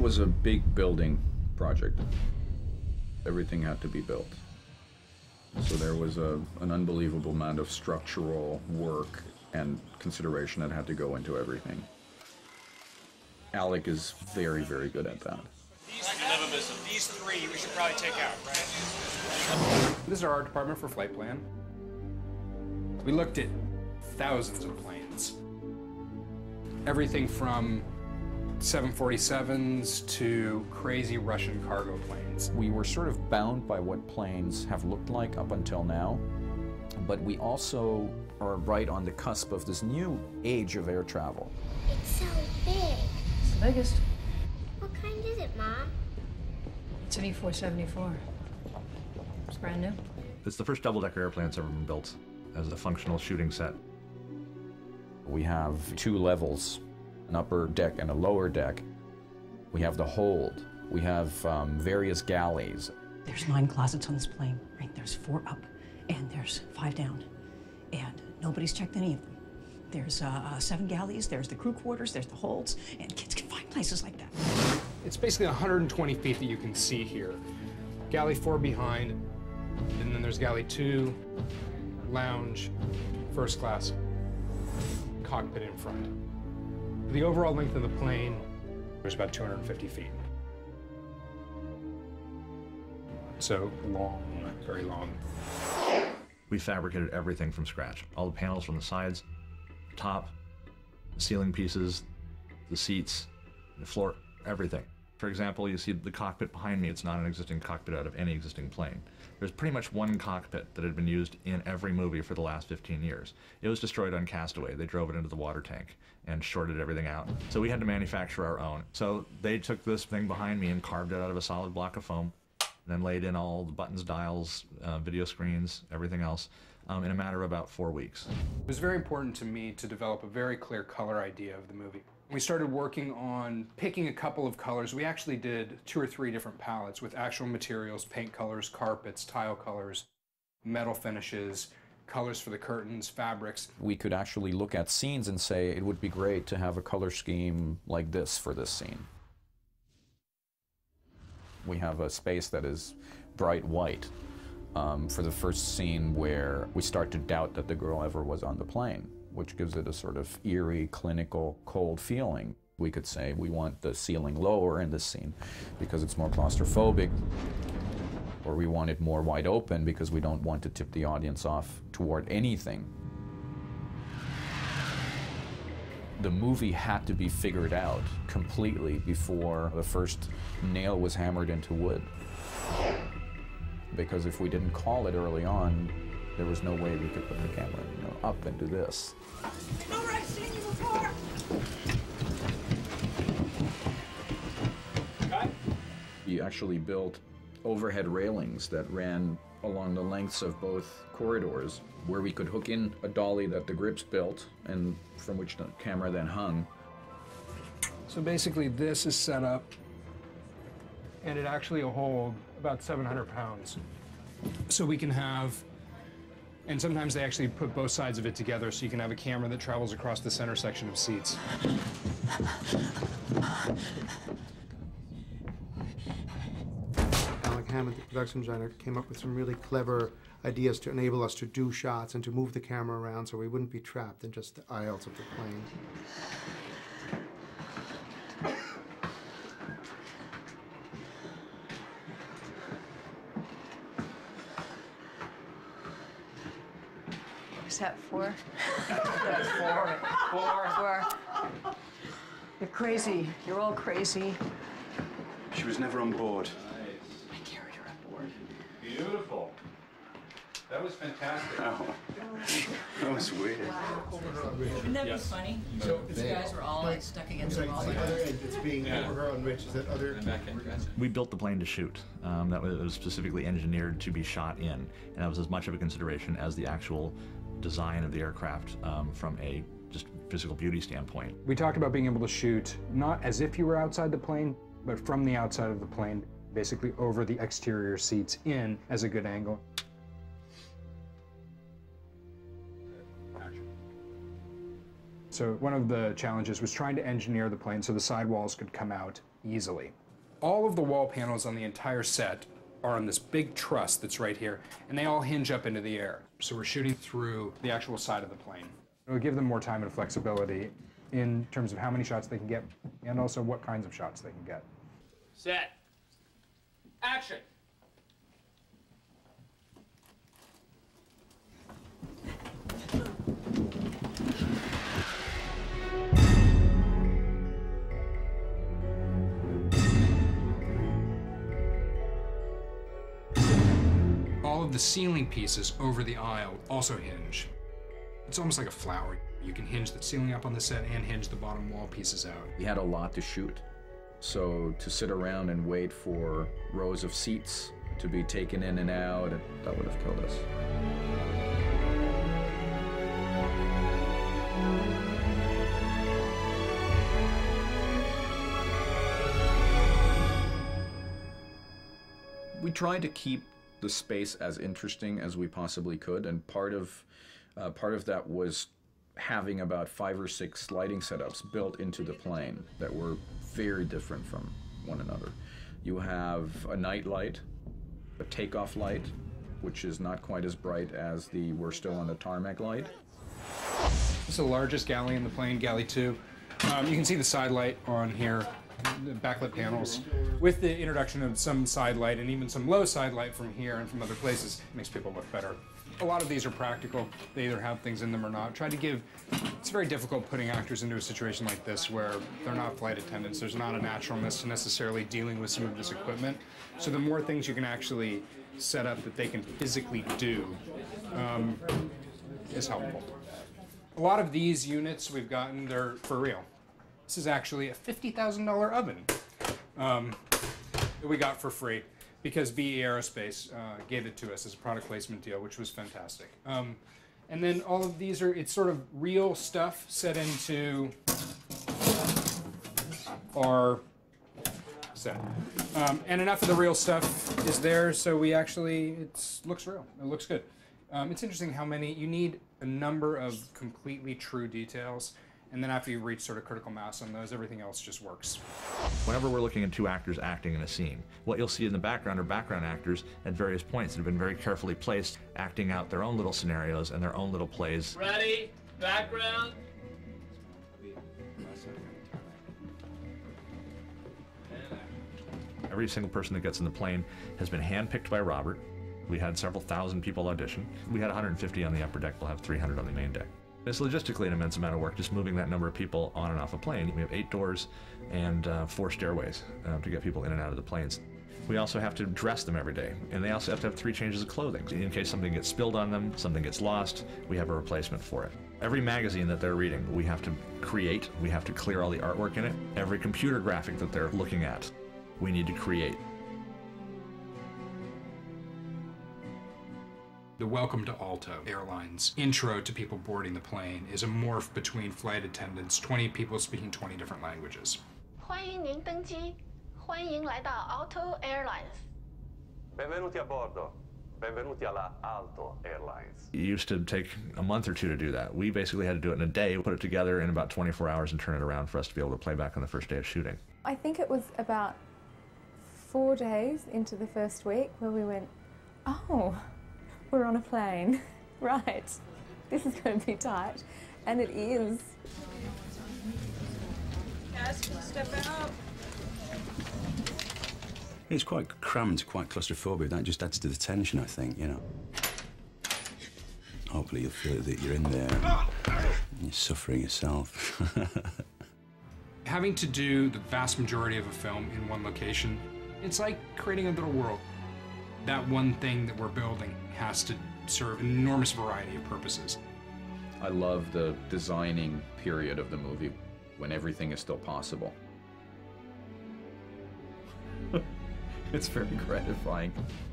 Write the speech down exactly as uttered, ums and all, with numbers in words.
was a big building project. Everything had to be built. So there was a, an unbelievable amount of structural work and consideration that had to go into everything. Alec is very, very good at that. These, these three we should probably take out, right? This is our art department for flight plan. We looked at thousands of planes. Everything from seven forty-sevens to crazy Russian cargo planes. We were sort of bound by what planes have looked like up until now, but we also are right on the cusp of this new age of air travel. It's so big. It's the biggest. What kind is it, Mom? It's an E four seventy-four. It's brand new. It's the first double-decker airplane that's ever been built as a functional shooting set. We have two levels, an upper deck and a lower deck. We have the hold. We have um, various galleys. There's nine closets on this plane, right? There's four up, and there's five down. And nobody's checked any of them. There's uh, uh, seven galleys, there's the crew quarters, there's the holds, and kids can find places like that. It's basically one hundred twenty feet that you can see here. Galley four behind, and then there's galley two, lounge, first class, cockpit in front. The overall length of the plane was about two hundred fifty feet. So long, very long. We fabricated everything from scratch. All the panels from the sides, the top, the ceiling pieces, the seats, the floor, everything. For example, you see the cockpit behind me. It's not an existing cockpit out of any existing plane. There's pretty much one cockpit that had been used in every movie for the last fifteen years. It was destroyed on Castaway. They drove it into the water tank and shorted everything out. So we had to manufacture our own. So they took this thing behind me and carved it out of a solid block of foam, then laid in all the buttons, dials, uh, video screens, everything else, um, in a matter of about four weeks. It was very important to me to develop a very clear color idea of the movie. We started working on picking a couple of colors. We actually did two or three different palettes with actual materials, paint colors, carpets, tile colors, metal finishes, colors for the curtains, fabrics. We could actually look at scenes and say it would be great to have a color scheme like this for this scene. We have a space that is bright white um, for the first scene where we start to doubt that the girl ever was on the plane, which gives it a sort of eerie, clinical, cold feeling. We could say we want the ceiling lower in this scene because it's more claustrophobic, or we want it more wide open because we don't want to tip the audience off toward anything. The movie had to be figured out completely before the first nail was hammered into wood. Because if we didn't call it early on, there was no way we could put the camera, you know, up and do this. No, I've seen you before! Cut. We actually built overhead railings that ran along the lengths of both corridors, where we could hook in a dolly that the grips built and from which the camera then hung. So basically this is set up, and it actually will hold about seven hundred pounds. So we can have, and sometimes they actually put both sides of it together so you can have a camera that travels across the center section of seats. Alec Hammond, the production designer, came up with some really clever ideas to enable us to do shots and to move the camera around so we wouldn't be trapped in just the aisles of the plane. Is that four? That's four. Four. Four. You're crazy. You're all crazy. She was never on board. I carried her on board. Beautiful. That was fantastic. Oh, that was weird. Wouldn't that be funny? So If you guys were all like stuck against the wall. the other end, it's being over her on Rich. Is that other? We built the plane to shoot. Um, that was, it was specifically engineered to be shot in, and that was as much of a consideration as the actual design of the aircraft um, from a just physical beauty standpoint. We talked about being able to shoot not as if you were outside the plane, but from the outside of the plane, basically over the exterior seats in as a good angle. So one of the challenges was trying to engineer the plane so the sidewalls could come out easily. All of the wall panels on the entire set are on this big truss that's right here, and they all hinge up into the air. So we're shooting through the actual side of the plane. It'll give them more time and flexibility in terms of how many shots they can get, and also what kinds of shots they can get. Set. Action. All of the ceiling pieces over the aisle also hinge. It's almost like a flower. You can hinge the ceiling up on the set and hinge the bottom wall pieces out. We had a lot to shoot, so to sit around and wait for rows of seats to be taken in and out, that would have killed us. We tried to keep the space as interesting as we possibly could, and part of uh, part of that was having about five or six lighting setups built into the plane that were very different from one another. You have a night light, a takeoff light, which is not quite as bright as the we're still on the tarmac light. This is the largest galley in the plane, Galley two. Um, you can see the side light on here, the backlit panels. With the introduction of some side light and even some low side light from here and from other places, it makes people look better. A lot of these are practical. They either have things in them or not. Try to give, it's very difficult putting actors into a situation like this where they're not flight attendants. There's not a naturalness to necessarily dealing with some of this equipment. So the more things you can actually set up that they can physically do um, is helpful. A lot of these units we've gotten, they're for real. This is actually a fifty thousand dollar oven um, that we got for free because B E Aerospace uh, gave it to us as a product placement deal, which was fantastic. Um, and then all of these are, it's sort of real stuff set into our set. Um, and enough of the real stuff is there, so we actually, it looks real, it looks good. Um, it's interesting how many, you need a number of completely true details, and then after you reach sort of critical mass on those, everything else just works. Whenever we're looking at two actors acting in a scene, what you'll see in the background are background actors at various points that have been very carefully placed, acting out their own little scenarios and their own little plays. Ready? Background. Every single person that gets in the plane has been handpicked by Robert. We had several thousand people audition. We had one hundred fifty on the upper deck. We'll have three hundred on the main deck. It's logistically an immense amount of work just moving that number of people on and off a plane. We have eight doors and uh, four stairways uh, to get people in and out of the planes. We also have to dress them every day, and they also have to have three changes of clothing. In case something gets spilled on them, something gets lost, we have a replacement for it. Every magazine that they're reading, we have to create. We have to clear all the artwork in it. Every computer graphic that they're looking at, we need to create. The Welcome to Alto Airlines intro to people boarding the plane is a morph between flight attendants, twenty people speaking twenty different languages. 欢迎您登机，欢迎来到 Alto Airlines. Benvenuti a bordo. Benvenuti alla Alto Airlines. It used to take a month or two to do that. We basically had to do it in a day, put it together in about twenty-four hours and turn it around for us to be able to play back on the first day of shooting. I think it was about four days into the first week where we went, oh, we're on a plane. Right. This is going to be tight. And it is. Yes, step out. It's quite cramped, quite claustrophobic. That just adds to the tension, I think, you know. Hopefully you'll feel that you're in there and you're suffering yourself. Having to do the vast majority of a film in one location, it's like creating a little world. That one thing that we're building has to serve an enormous variety of purposes. I love the designing period of the movie when everything is still possible. It's very gratifying.